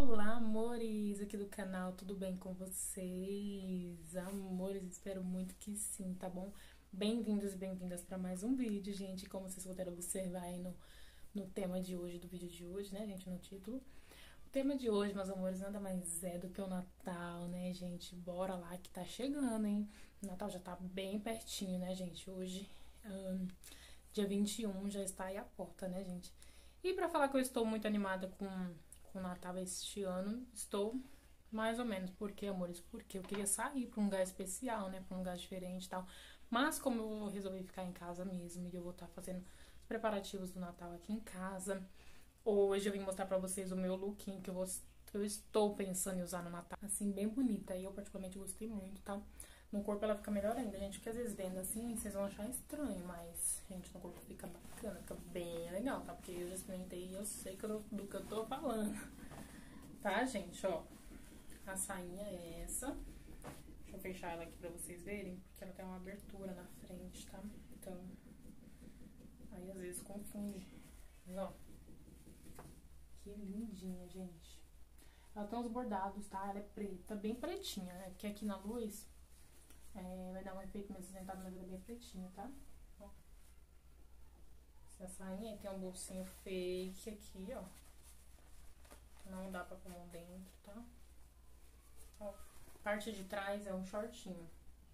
Olá, amores, aqui do canal, tudo bem com vocês? Amores, espero muito que sim, tá bom? Bem-vindos e bem-vindas para mais um vídeo, gente. Como vocês puderam observar aí no tema de hoje, do vídeo de hoje, né, gente, no título. O tema de hoje, meus amores, nada mais é do que o Natal, né, gente? Bora lá que tá chegando, hein? O Natal já tá bem pertinho, né, gente? Hoje, dia 21, já está aí a porta, né, gente? E pra falar que eu estou muito animada com o Natal este ano, estou mais ou menos. Por quê, amores? Porque eu queria sair pra um lugar especial, né? Pra um lugar diferente e tal. Mas como eu resolvi ficar em casa mesmo e eu vou estar fazendo os preparativos do Natal aqui em casa, hoje eu vim mostrar pra vocês o meu lookinho que eu estou pensando em usar no Natal. Assim, bem bonita. E eu particularmente gostei muito, tá? No corpo ela fica melhor ainda, gente. Porque às vezes vendo assim, vocês vão achar estranho. Mas, gente, no corpo fica bacana, fica bem legal, tá? Porque eu já experimentei e eu sei do que eu tô falando. Tá, gente? Ó, a sainha é essa. Deixa eu fechar ela aqui pra vocês verem. Porque ela tem uma abertura na frente, tá? Então, aí às vezes confunde. Mas, ó, que lindinha, gente. Ela tem uns bordados, tá? Ela é preta, bem pretinha, né? Porque aqui na luz vai dar um efeito meio acinzentado, mas ela é bem pretinha, tá? Ó. Essa sainha tem um bolsinho fake aqui, ó. Não dá pra pôr mão dentro, tá? Ó. Parte de trás é um shortinho.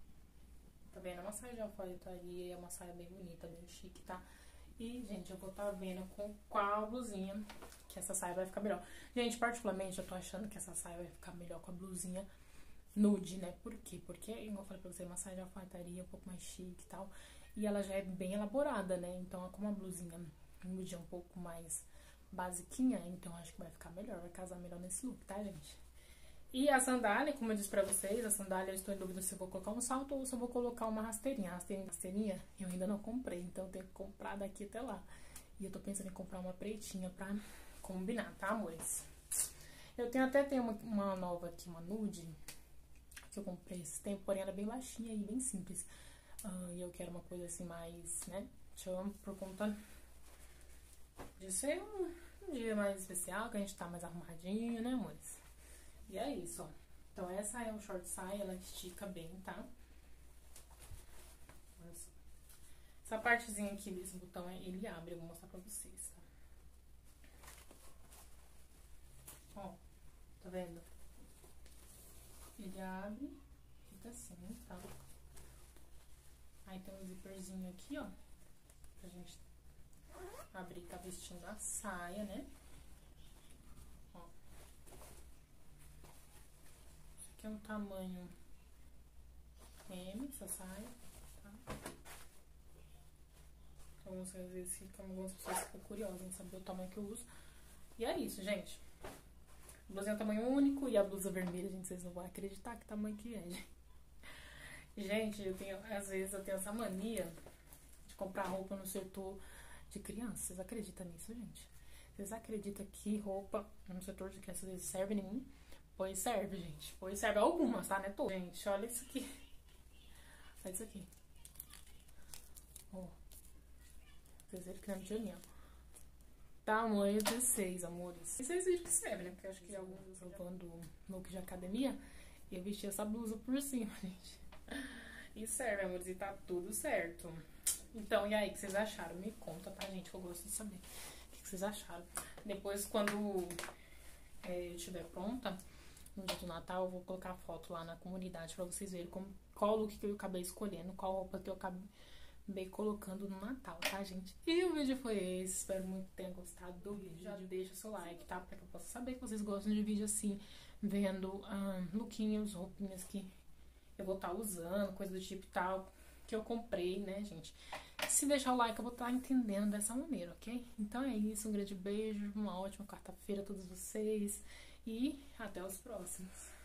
Tá vendo? É uma saia de alfaiataria, é uma saia bem bonita, bem chique, tá? E, gente, eu vou estar vendo com qual blusinha que essa saia vai ficar melhor. Gente, particularmente, eu tô achando que essa saia vai ficar melhor com a blusinha nude, né? Por quê? Porque, como eu falei pra você, é uma saia de alfaiataria um pouco mais chique e tal. E ela já é bem elaborada, né? Então, como a blusinha nude é um pouco mais basiquinha, então acho que vai ficar melhor, vai casar melhor nesse look, tá, gente? E a sandália, como eu disse pra vocês, a sandália eu estou em dúvida se eu vou colocar um salto ou se eu vou colocar uma rasteirinha. A rasteirinha eu ainda não comprei, então eu tenho que comprar daqui até lá. E eu tô pensando em comprar uma pretinha pra combinar, tá, amores? Eu tenho uma nova aqui, uma nude, que eu comprei esse tempo, porém ela é bem baixinha e bem simples. E eu quero uma coisa assim mais, né, chama por conta de ser um dia mais especial, que a gente tá mais arrumadinho, né, amores? E é isso, ó. Então essa é o short saia, ela estica bem, tá? Olha só. Essa partezinha aqui desse botão, ele abre, eu vou mostrar pra vocês, tá? Ó, tá vendo? Ele abre, fica assim, tá? Aí tem um zíperzinho aqui, ó, pra gente abrir, tá vestindo a saia, né? Ó. Esse aqui é um tamanho M, essa saia, tá? Então, às vezes, algumas pessoas ficam curiosas em saber o tamanho que eu uso. E é isso, gente. A blusinha é um tamanho único e a blusa vermelha, gente, vocês não vão acreditar que tamanho que é, gente. Gente, às vezes eu tenho essa mania de comprar roupa no setor de criança. Vocês acreditam nisso, gente? Vocês acreditam que roupa no setor de criança às vezes serve em mim? Pois serve, gente. Pois serve algumas, tá? Né? Todas. Gente, olha isso aqui. Olha isso aqui. Ó. Vocês viram que não é de ó. Tamanho 16, amores. E vocês viram que serve, né? Porque eu acho que alguns provando look de academia, e eu vesti essa blusa por cima, gente. E serve, amores, e tá tudo certo. Então, e aí, o que vocês acharam? Me conta, tá, gente? Eu gosto de saber o que vocês acharam. Depois, quando eu estiver pronta, no dia do Natal, eu vou colocar a foto lá na comunidade pra vocês verem qual look que eu acabei escolhendo, qual roupa que eu acabei colocando no Natal, tá, gente? E o vídeo foi esse. Espero muito que tenham gostado do vídeo. Já deixa o seu like, tá? Pra que eu possa saber que vocês gostam de vídeo assim, vendo lookinhos, roupinhas que eu vou estar usando, coisa do tipo e tal, que eu comprei, né, gente? Se deixar o like, eu vou estar entendendo dessa maneira, ok? Então é isso, um grande beijo, uma ótima quarta-feira a todos vocês e até os próximos.